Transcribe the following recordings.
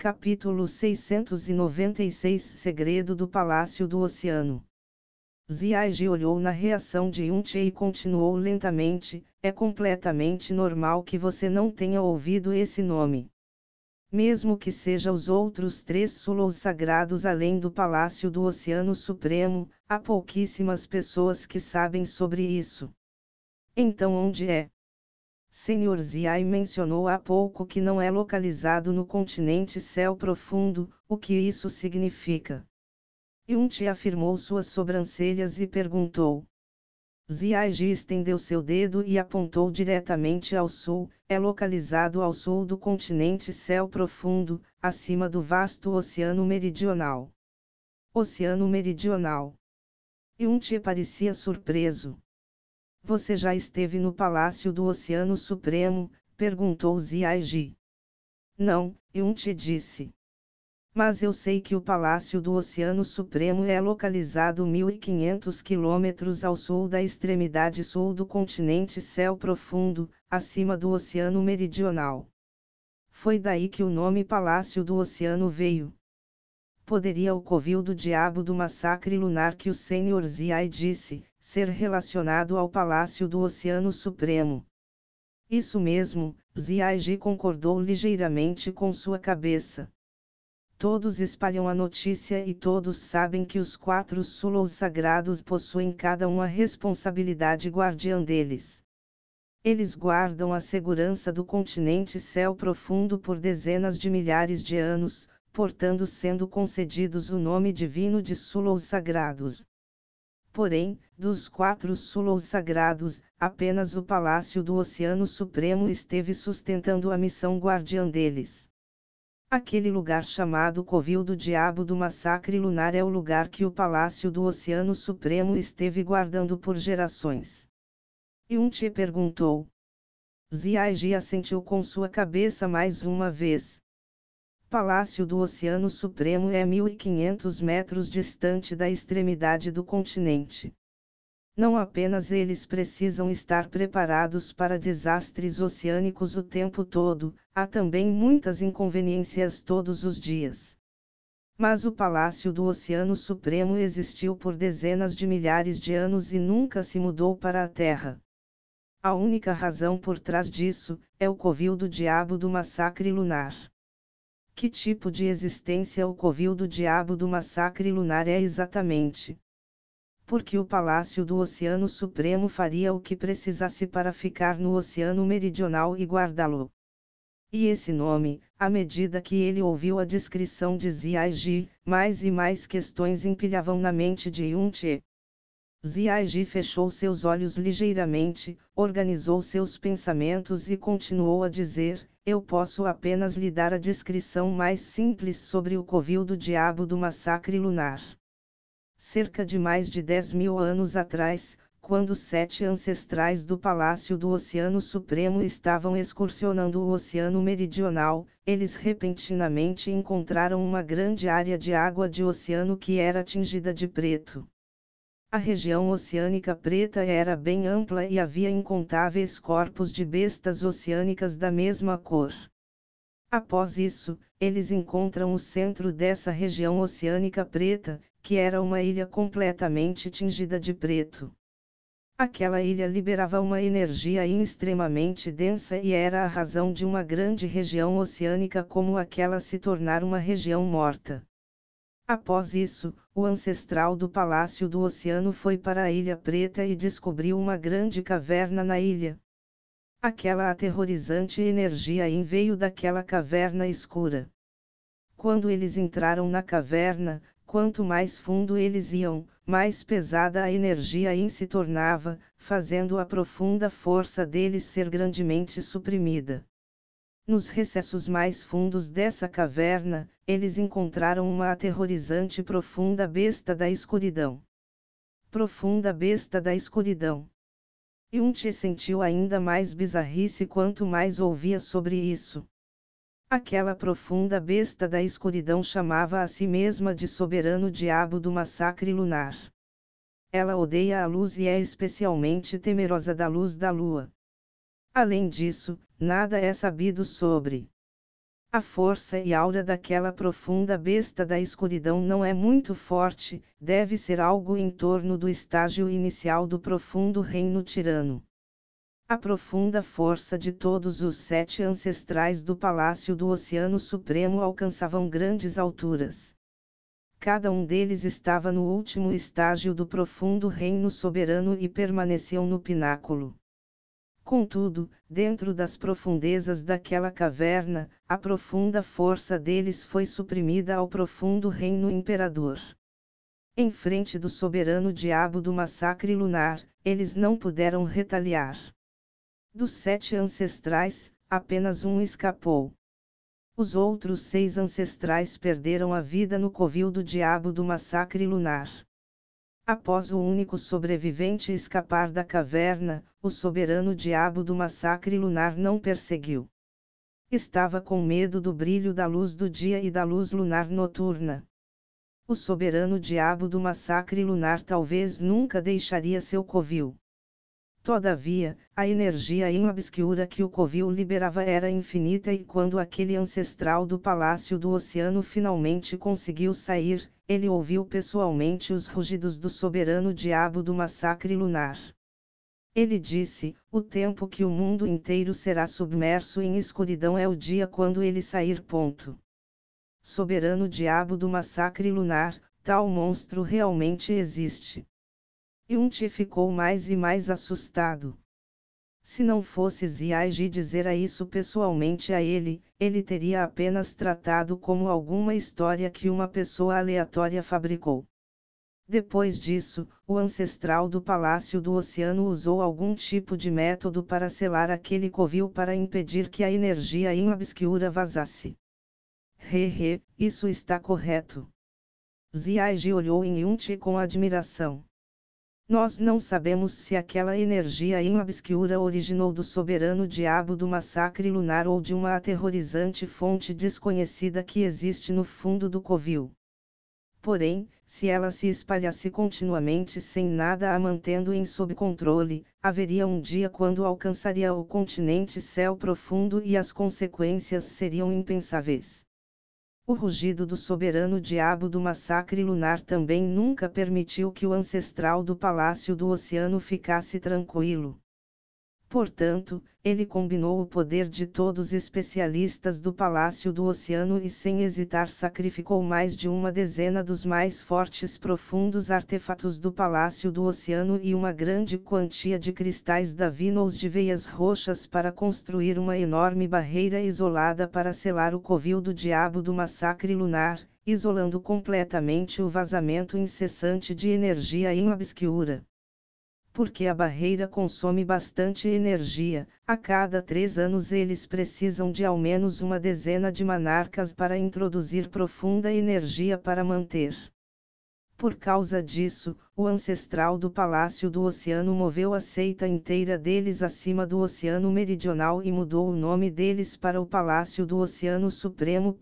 Capítulo 696 Segredo do Palácio do Oceano. Ziaiji olhou na reação de Yunche e continuou lentamente: é completamente normal que você não tenha ouvido esse nome. Mesmo que seja os outros 3 Sulos sagrados além do Palácio do Oceano Supremo, há pouquíssimas pessoas que sabem sobre isso. Então onde é? Sr. Ziai mencionou há pouco que não é localizado no continente Céu Profundo. O que isso significa? Yunche afirmou suas sobrancelhas e perguntou. Ziaiji estendeu seu dedo e apontou diretamente ao sul. É localizado ao sul do continente Céu Profundo, acima do vasto Oceano Meridional. Oceano Meridional. Yunche parecia surpreso. Você já esteve no Palácio do Oceano Supremo? Perguntou Ziaiji. Não, Yunche disse. Mas eu sei que o Palácio do Oceano Supremo é localizado 1.500 quilômetros ao sul da extremidade sul do continente Céu Profundo, acima do Oceano Meridional. Foi daí que o nome Palácio do Oceano veio. Poderia o covil do diabo do massacre lunar que o Sr. Ziai disse ser relacionado ao Palácio do Oceano Supremo? Isso mesmo, Ziaiji concordou ligeiramente com sua cabeça. Todos espalham a notícia e todos sabem que os 4 Sulos sagrados possuem cada um a responsabilidade guardiã deles. Eles guardam a segurança do continente Céu Profundo por dezenas de milhares de anos, portanto sendo concedidos o nome divino de Sulos sagrados. Porém, dos 4 Sulos sagrados, apenas o Palácio do Oceano Supremo esteve sustentando a missão guardiã deles. Aquele lugar chamado Covil do Diabo do Massacre Lunar é o lugar que o Palácio do Oceano Supremo esteve guardando por gerações. Yunche perguntou. Ziaiji assentiu com sua cabeça mais uma vez. Palácio do Oceano Supremo é 1.500 metros distante da extremidade do continente. Não apenas eles precisam estar preparados para desastres oceânicos o tempo todo, há também muitas inconveniências todos os dias. Mas o Palácio do Oceano Supremo existiu por dezenas de milhares de anos e nunca se mudou para a Terra. A única razão por trás disso é o covil do diabo do massacre lunar. Que tipo de existência o covil do diabo do massacre lunar é exatamente? Porque o Palácio do Oceano Supremo faria o que precisasse para ficar no Oceano Meridional e guardá-lo. E esse nome, à medida que ele ouviu a descrição de Ziaiji, mais e mais questões empilhavam na mente de Yunche. Ziaiji fechou seus olhos ligeiramente, organizou seus pensamentos e continuou a dizer: eu posso apenas lhe dar a descrição mais simples sobre o covil do diabo do massacre lunar. Cerca de mais de 10.000 anos atrás, quando 7 ancestrais do Palácio do Oceano Supremo estavam excursionando o Oceano Meridional, eles repentinamente encontraram uma grande área de água de oceano que era tingida de preto. A região oceânica preta era bem ampla e havia incontáveis corpos de bestas oceânicas da mesma cor. Após isso, eles encontram o centro dessa região oceânica preta, que era uma ilha completamente tingida de preto. Aquela ilha liberava uma energia extremamente densa e era a razão de uma grande região oceânica como aquela se tornar uma região morta. Após isso, o ancestral do Palácio do Oceano foi para a Ilha Preta e descobriu uma grande caverna na ilha. Aquela aterrorizante energia veio daquela caverna escura. Quando eles entraram na caverna, quanto mais fundo eles iam, mais pesada a energia se tornava, fazendo a profunda força deles ser grandemente suprimida. Nos recessos mais fundos dessa caverna, eles encontraram uma aterrorizante profunda besta da escuridão. Profunda besta da escuridão. Yunche sentiu ainda mais bizarrice quanto mais ouvia sobre isso. Aquela profunda besta da escuridão chamava a si mesma de soberano diabo do massacre lunar. Ela odeia a luz e é especialmente temerosa da luz da lua. Além disso, nada é sabido sobre A força e aura daquela profunda besta da escuridão não é muito forte, deve ser algo em torno do estágio inicial do profundo reino tirano. A profunda força de todos os 7 ancestrais do Palácio do Oceano Supremo alcançavam grandes alturas. Cada um deles estava no último estágio do profundo reino soberano e permaneciam no pináculo. Contudo, dentro das profundezas daquela caverna, a profunda força deles foi suprimida ao profundo reino imperador. Em frente do soberano diabo do massacre lunar, eles não puderam retaliar. Dos 7 ancestrais, apenas um escapou. Os outros 6 ancestrais perderam a vida no covil do diabo do massacre lunar. Após o único sobrevivente escapar da caverna, o soberano diabo do massacre lunar não perseguiu. Estava com medo do brilho da luz do dia e da luz lunar noturna. O soberano diabo do massacre lunar talvez nunca deixaria seu covil. Todavia, a energia obscura que o covil liberava era infinita e quando aquele ancestral do Palácio do Oceano finalmente conseguiu sair, ele ouviu pessoalmente os rugidos do soberano diabo do massacre lunar. Ele disse: o tempo que o mundo inteiro será submerso em escuridão é o dia quando ele sair. Soberano diabo do massacre lunar, tal monstro realmente existe. Yunti ficou mais e mais assustado. Se não fosse Ziaiji dizer isso pessoalmente a ele, ele teria apenas tratado como alguma história que uma pessoa aleatória fabricou. Depois disso, o ancestral do Palácio do Oceano usou algum tipo de método para selar aquele covil para impedir que a energia obscura vazasse. Isso está correto. Ziaiji olhou em Yunti com admiração. Nós não sabemos se aquela energia obscura originou do soberano diabo do massacre lunar ou de uma aterrorizante fonte desconhecida que existe no fundo do covil. Porém, se ela se espalhasse continuamente sem nada a mantendo em sob controle, haveria um dia quando alcançaria o continente céu profundo e as consequências seriam impensáveis. O rugido do soberano diabo do massacre lunar também nunca permitiu que o ancestral do Palácio do Oceano ficasse tranquilo. Portanto, ele combinou o poder de todos os especialistas do Palácio do Oceano e sem hesitar sacrificou mais de uma dezena dos mais fortes profundos artefatos do Palácio do Oceano e uma grande quantia de cristais davinos de veias roxas para construir uma enorme barreira isolada para selar o covil do diabo do massacre lunar, isolando completamente o vazamento incessante de energia obscura. Porque a barreira consome bastante energia, a cada 3 anos eles precisam de ao menos uma dezena de manarcas para introduzir profunda energia para manter. Por causa disso, o ancestral do Palácio do Oceano moveu a seita inteira deles acima do Oceano Meridional e mudou o nome deles para o Palácio do Oceano Supremo.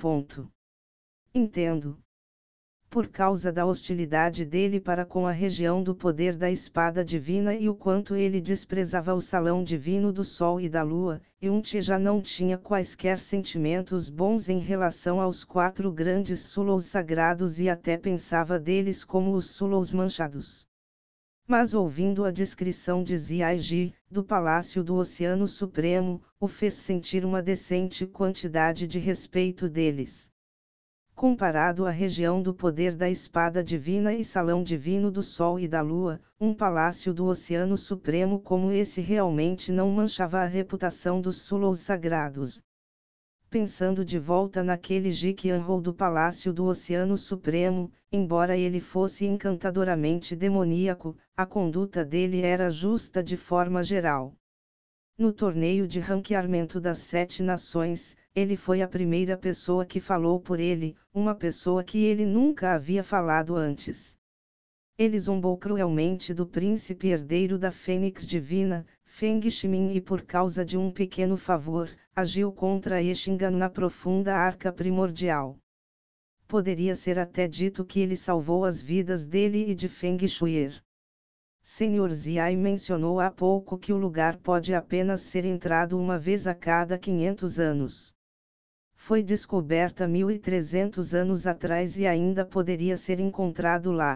Entendo. Por causa da hostilidade dele para com a região do poder da espada divina e o quanto ele desprezava o salão divino do sol e da lua, Yunti já não tinha quaisquer sentimentos bons em relação aos 4 grandes Sulos sagrados e até pensava deles como os Sulos manchados. Mas ouvindo a descrição de Ziaiji, do Palácio do Oceano Supremo, o fez sentir uma decente quantidade de respeito deles. Comparado à região do poder da espada divina e salão divino do sol e da lua, um palácio do Oceano Supremo como esse realmente não manchava a reputação dos Sulos sagrados. Pensando de volta naquele Jiqianrou do Palácio do Oceano Supremo, embora ele fosse encantadoramente demoníaco, a conduta dele era justa de forma geral. No torneio de ranqueamento das 7 nações, ele foi a primeira pessoa que falou por ele, uma pessoa que ele nunca havia falado antes. Ele zombou cruelmente do príncipe herdeiro da Fênix Divina, Feng Shimin e por causa de um pequeno favor, agiu contra Eshingan na profunda arca primordial. Poderia ser até dito que ele salvou as vidas dele e de Feng Shuier. Sr. Ziai mencionou há pouco que o lugar pode apenas ser entrado uma vez a cada 500 anos. foi descoberta 1300 anos atrás e ainda poderia ser encontrado lá.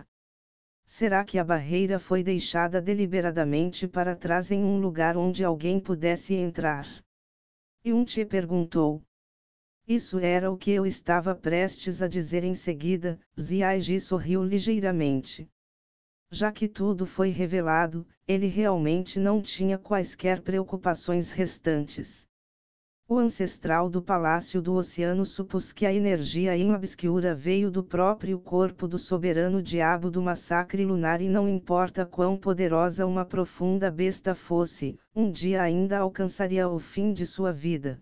Será que a barreira foi deixada deliberadamente para trás em um lugar onde alguém pudesse entrar? Yun-Che perguntou. Isso era o que eu estava prestes a dizer em seguida. Ziaiji sorriu ligeiramente. Já que tudo foi revelado, ele realmente não tinha quaisquer preocupações restantes. O ancestral do Palácio do Oceano supôs que a energia obscura veio do próprio corpo do soberano diabo do massacre lunar e não importa quão poderosa uma profunda besta fosse, um dia ainda alcançaria o fim de sua vida.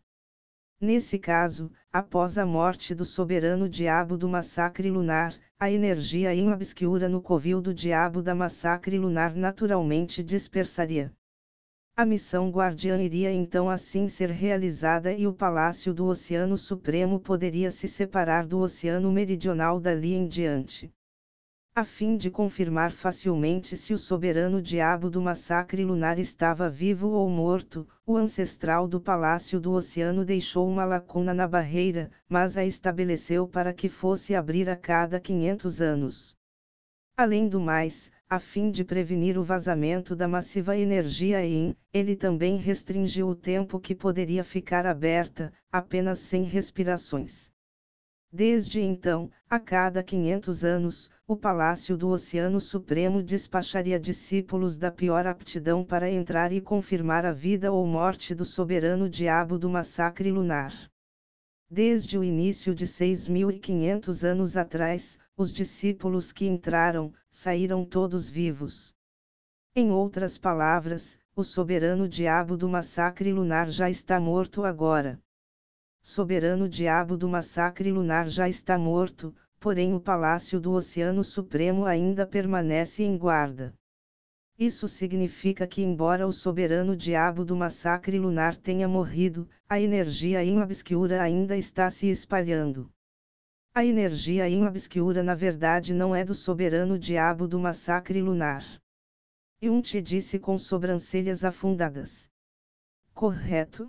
Nesse caso, após a morte do soberano diabo do massacre lunar, a energia obscura no covil do diabo da massacre lunar naturalmente dispersaria. A missão guardiã iria então assim ser realizada e o Palácio do Oceano Supremo poderia se separar do Oceano Meridional dali em diante. A fim de confirmar facilmente se o soberano diabo do massacre lunar estava vivo ou morto, o ancestral do Palácio do Oceano deixou uma lacuna na barreira, mas a estabeleceu para que fosse abrir a cada 500 anos. Além do mais, a fim de prevenir o vazamento da massiva energia Yin, ele também restringiu o tempo que poderia ficar aberta, apenas 100 respirações. Desde então, a cada 500 anos, o Palácio do Oceano Supremo despacharia discípulos da pior aptidão para entrar e confirmar a vida ou morte do soberano diabo do massacre lunar. Desde o início de 6.500 anos atrás, os discípulos que entraram, saíram todos vivos. Em outras palavras, o soberano diabo do massacre lunar já está morto agora. Soberano diabo do massacre lunar já está morto, porém o Palácio do Oceano Supremo ainda permanece em guarda. Isso significa que embora o soberano diabo do massacre lunar tenha morrido, a energia obscura ainda está se espalhando. A energia obscura na verdade não é do soberano diabo do massacre lunar. Yun-Che disse com sobrancelhas afundadas. Correto?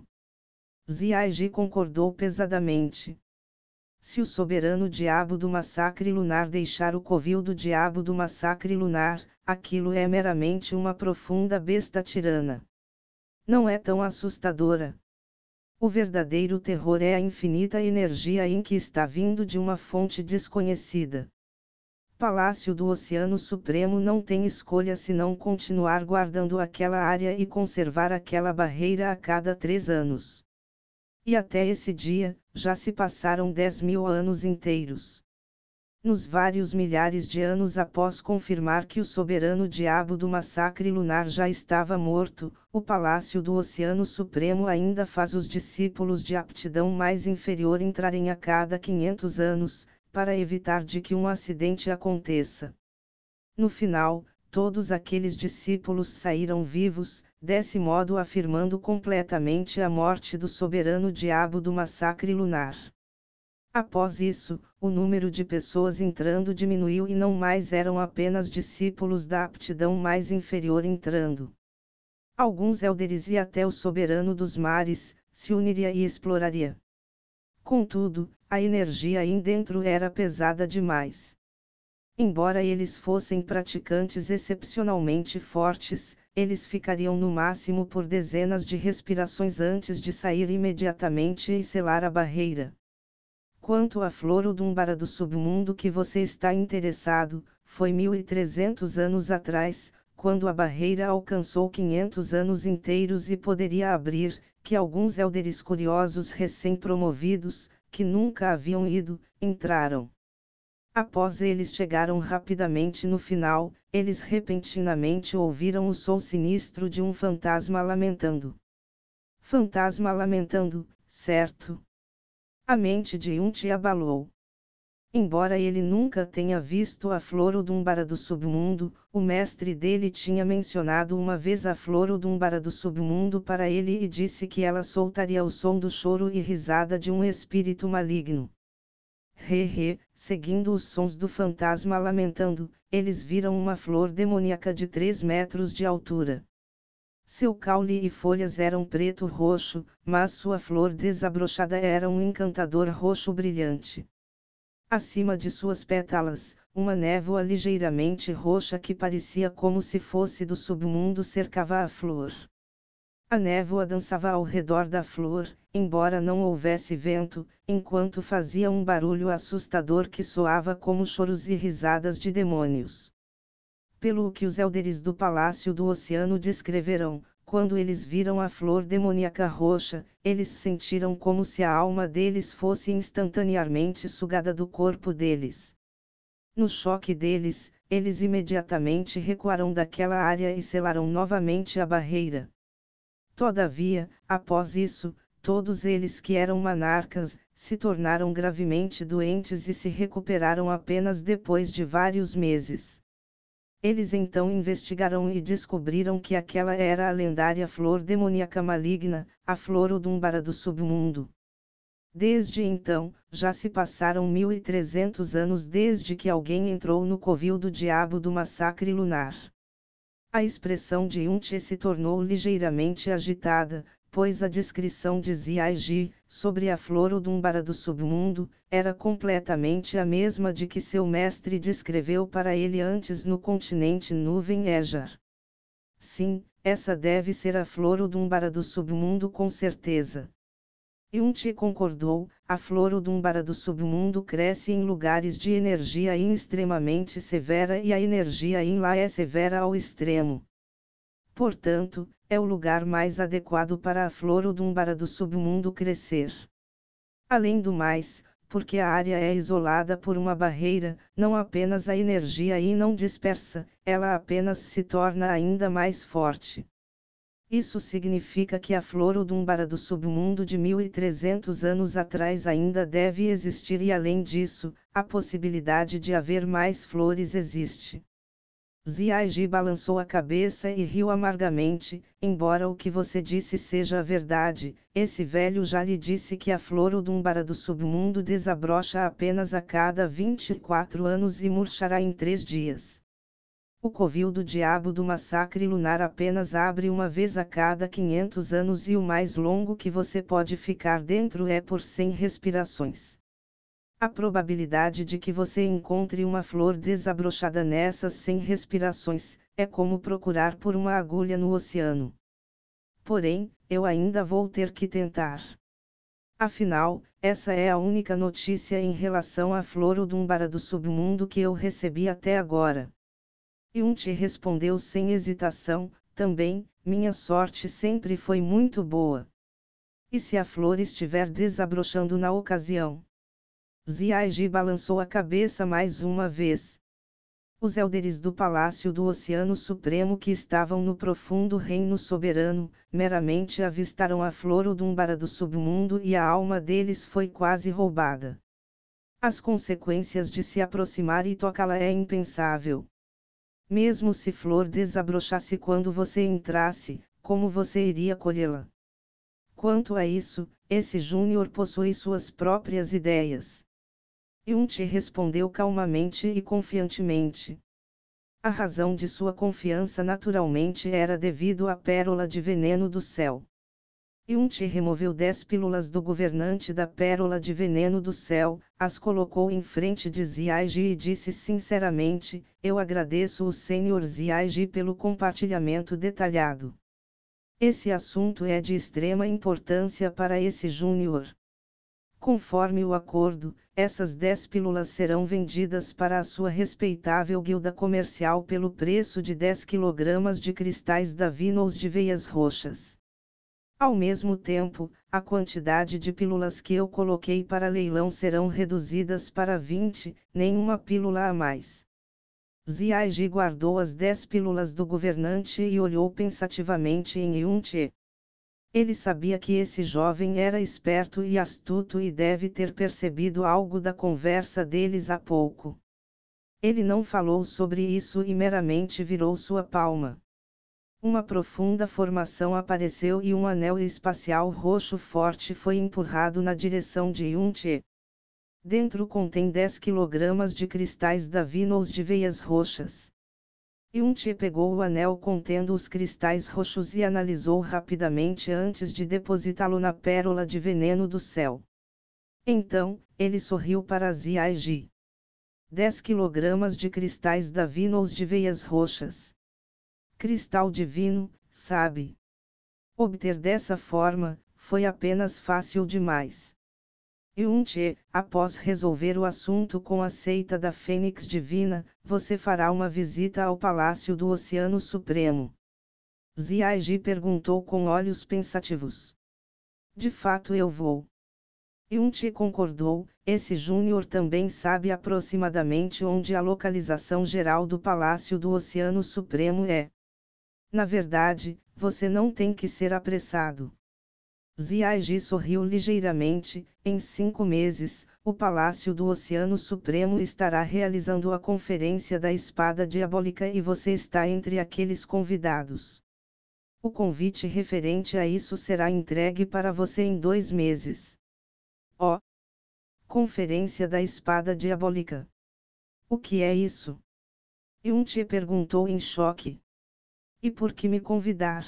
Ziaiji concordou pesadamente. Se o soberano diabo do massacre lunar deixar o covil do diabo do massacre lunar, aquilo é meramente uma profunda besta tirana. Não é tão assustadora. O verdadeiro terror é a infinita energia em que está vindo de uma fonte desconhecida. Palácio do Oceano Supremo não tem escolha senão continuar guardando aquela área e conservar aquela barreira a cada 3 anos. E até esse dia, já se passaram 10.000 anos inteiros. Nos vários milhares de anos após confirmar que o soberano diabo do massacre lunar já estava morto, o Palácio do Oceano Supremo ainda faz os discípulos de aptidão mais inferior entrarem a cada 500 anos, para evitar de que um acidente aconteça. No final, todos aqueles discípulos saíram vivos, desse modo afirmando completamente a morte do soberano diabo do massacre lunar. Após isso, o número de pessoas entrando diminuiu e não mais eram apenas discípulos da aptidão mais inferior entrando. Alguns Elderes e até o soberano dos mares, se uniria e exploraria. Contudo, a energia aí dentro era pesada demais. Embora eles fossem praticantes excepcionalmente fortes, eles ficariam no máximo por dezenas de respirações antes de sair imediatamente e selar a barreira. Quanto à Florodúmbara do submundo que você está interessado, foi 1300 anos atrás, quando a barreira alcançou 500 anos inteiros e poderia abrir, que alguns Elderes curiosos recém-promovidos, que nunca haviam ido, entraram. Após eles chegaram rapidamente no final, eles repentinamente ouviram o som sinistro de um fantasma lamentando. Fantasma lamentando, certo? A mente de Yun-Che abalou. Embora ele nunca tenha visto a Florodúmbara do submundo, o mestre dele tinha mencionado uma vez a Florodúmbara do submundo para ele e disse que ela soltaria o som do choro e risada de um espírito maligno. Seguindo os sons do fantasma lamentando, eles viram uma flor demoníaca de 3 metros de altura. Seu caule e folhas eram preto-roxo, mas sua flor desabrochada era um encantador roxo brilhante. Acima de suas pétalas, uma névoa ligeiramente roxa que parecia como se fosse do submundo cercava a flor. A névoa dançava ao redor da flor, embora não houvesse vento, enquanto fazia um barulho assustador que soava como choros e risadas de demônios. Pelo que os élderes do Palácio do Oceano descreveram, quando eles viram a flor demoníaca roxa, eles sentiram como se a alma deles fosse instantaneamente sugada do corpo deles. No choque deles, eles imediatamente recuaram daquela área e selaram novamente a barreira. Todavia, após isso, todos eles que eram monarcas, se tornaram gravemente doentes e se recuperaram apenas depois de vários meses. Eles então investigaram e descobriram que aquela era a lendária flor demoníaca maligna, a flor Odumbara do submundo. Desde então, já se passaram 1300 anos desde que alguém entrou no covil do diabo do massacre lunar. A expressão de Yunche se tornou ligeiramente agitada, pois a descrição de Ziaiji, sobre a flor Odumbara do submundo, era completamente a mesma de que seu mestre descreveu para ele antes no continente Nuvem Ejar. Sim, essa deve ser a flor Odumbara do submundo com certeza. Yunche concordou, a flor Odumbara do submundo cresce em lugares de energia Yin extremamente severa e a energia Yin lá é severa ao extremo. Portanto, é o lugar mais adequado para a flor Odumbara do submundo crescer. Além do mais, porque a área é isolada por uma barreira, não apenas a energia Yin não dispersa, ela apenas se torna ainda mais forte. Isso significa que a flor Odumbara do submundo de 1300 anos atrás ainda deve existir e além disso, a possibilidade de haver mais flores existe. Ziaiji balançou a cabeça e riu amargamente, embora o que você disse seja a verdade, esse velho já lhe disse que a flor Odumbara do submundo desabrocha apenas a cada 24 anos e murchará em 3 dias. O covil do diabo do massacre lunar apenas abre uma vez a cada 500 anos e o mais longo que você pode ficar dentro é por 100 respirações. A probabilidade de que você encontre uma flor desabrochada nessas 100 respirações, é como procurar por uma agulha no oceano. Porém, eu ainda vou ter que tentar. Afinal, essa é a única notícia em relação à flor Odumbara do submundo que eu recebi até agora. Yunche respondeu sem hesitação, também, minha sorte sempre foi muito boa. E se a flor estiver desabrochando na ocasião? Ziaiji balançou a cabeça mais uma vez. Os élderes do Palácio do Oceano Supremo que estavam no profundo reino soberano, meramente avistaram a flor Odumbara do submundo e a alma deles foi quase roubada. As consequências de se aproximar e tocá-la é impensável. Mesmo se flor desabrochasse quando você entrasse, como você iria colhê-la? Quanto a isso, esse júnior possui suas próprias ideias. Yunche respondeu calmamente e confiantemente. A razão de sua confiança naturalmente era devido à pérola de veneno do céu. Yunche removeu 10 pílulas do governante da pérola de veneno do céu, as colocou em frente de Ziaiji e disse sinceramente, eu agradeço o Sr. Ziaiji pelo compartilhamento detalhado. Esse assunto é de extrema importância para esse júnior. Conforme o acordo, essas 10 pílulas serão vendidas para a sua respeitável guilda comercial pelo preço de 10 kg de cristais da Vinos de veias roxas. Ao mesmo tempo, a quantidade de pílulas que eu coloquei para leilão serão reduzidas para 20, nenhuma pílula a mais. Ziaiji guardou as 10 pílulas do governante e olhou pensativamente em Yunche. Ele sabia que esse jovem era esperto e astuto e deve ter percebido algo da conversa deles há pouco. Ele não falou sobre isso e meramente virou sua palma. Uma profunda formação apareceu e um anel espacial roxo forte foi empurrado na direção de Yunche. Dentro contém 10 kg de cristais da Vinos de veias roxas. Yun-Che pegou o anel contendo os cristais roxos e analisou rapidamente antes de depositá-lo na pérola de veneno do céu. Então, ele sorriu para Ziai-Ji. 10 kg de cristais divinos de veias roxas. Cristal divino, sabe? Obter dessa forma, foi apenas fácil demais. Yun-Che, após resolver o assunto com a seita da Fênix Divina, você fará uma visita ao Palácio do Oceano Supremo. Ziai-Ji perguntou com olhos pensativos. De fato eu vou. Yun-Che concordou, esse Júnior também sabe aproximadamente onde a localização geral do Palácio do Oceano Supremo é. Na verdade, você não tem que ser apressado. Ziai-Ji sorriu ligeiramente, em 5 meses, o Palácio do Oceano Supremo estará realizando a Conferência da Espada Diabólica e você está entre aqueles convidados. O convite referente a isso será entregue para você em 2 meses. Oh! Conferência da Espada Diabólica. O que é isso? Yun-Che perguntou em choque. E por que me convidar?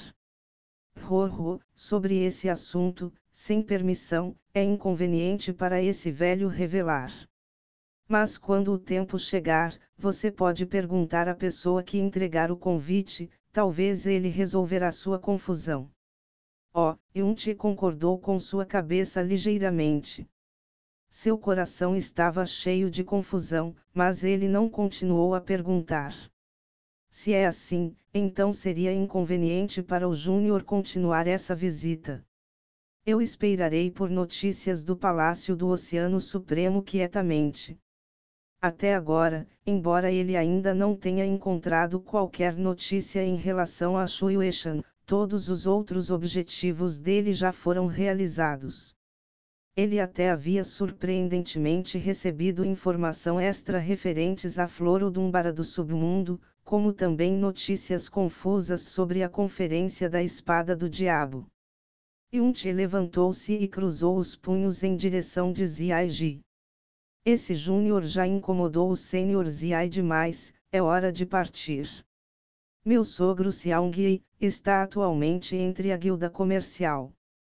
Sobre esse assunto, sem permissão, é inconveniente para esse velho revelar. Mas quando o tempo chegar, você pode perguntar à pessoa que entregar o convite, talvez ele resolverá sua confusão. Oh, Yun-Che concordou com sua cabeça ligeiramente. Seu coração estava cheio de confusão, mas ele não continuou a perguntar. Se é assim, então seria inconveniente para o Júnior continuar essa visita. Eu esperarei por notícias do Palácio do Oceano Supremo quietamente. Até agora, embora ele ainda não tenha encontrado qualquer notícia em relação a Shueishan, todos os outros objetivos dele já foram realizados. Ele até havia surpreendentemente recebido informação extra referentes à Flor Odumbara do Submundo, como também notícias confusas sobre a Conferência da Espada do Diabo. Yun-Che levantou-se e cruzou os punhos em direção de Ziai-Ji. Esse Júnior já incomodou o Sênior Ziai demais, é hora de partir. Meu sogro Xiaongyi está atualmente entre a guilda comercial.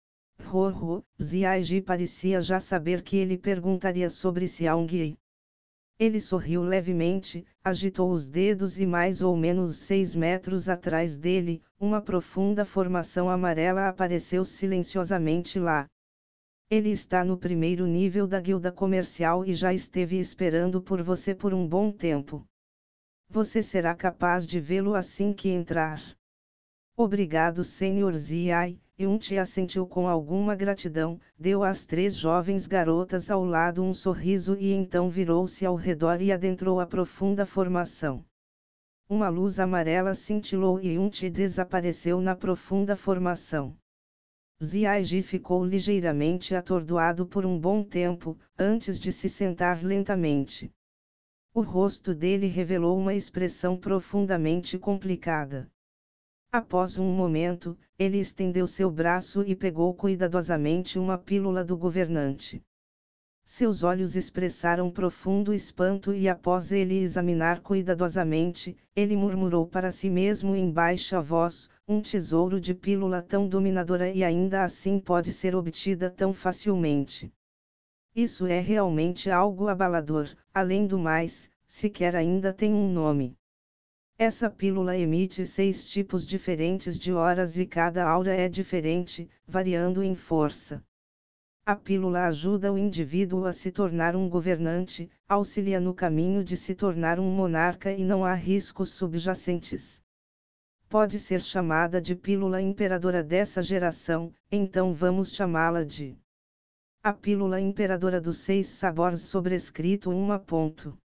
Ziai-Ji parecia já saber que ele perguntaria sobre Xiaongyi. Ele sorriu levemente, agitou os dedos e mais ou menos 6 metros atrás dele, uma profunda formação amarela apareceu silenciosamente lá. Ele está no primeiro nível da guilda comercial e já esteve esperando por você por um bom tempo. Você será capaz de vê-lo assim que entrar. Obrigado, Sr. Ziai. Yun-Che assentiu com alguma gratidão, deu às 3 jovens garotas ao lado um sorriso e então virou-se ao redor e adentrou a profunda formação. Uma luz amarela cintilou e Yun-Che desapareceu na profunda formação. Ziai-Ji ficou ligeiramente atordoado por um bom tempo, antes de se sentar lentamente. O rosto dele revelou uma expressão profundamente complicada. Após um momento, ele estendeu seu braço e pegou cuidadosamente uma pílula do governante. Seus olhos expressaram profundo espanto e após ele examinar cuidadosamente, ele murmurou para si mesmo em baixa voz, um tesouro de pílula tão dominadora e ainda assim pode ser obtida tão facilmente. Isso é realmente algo abalador, além do mais, sequer ainda tem um nome. Essa pílula emite 6 tipos diferentes de auras e cada aura é diferente, variando em força. A pílula ajuda o indivíduo a se tornar um governante, auxilia no caminho de se tornar um monarca e não há riscos subjacentes. Pode ser chamada de pílula imperadora dessa geração, então vamos chamá-la de a pílula imperadora dos 6 sabores sobrescrito 1.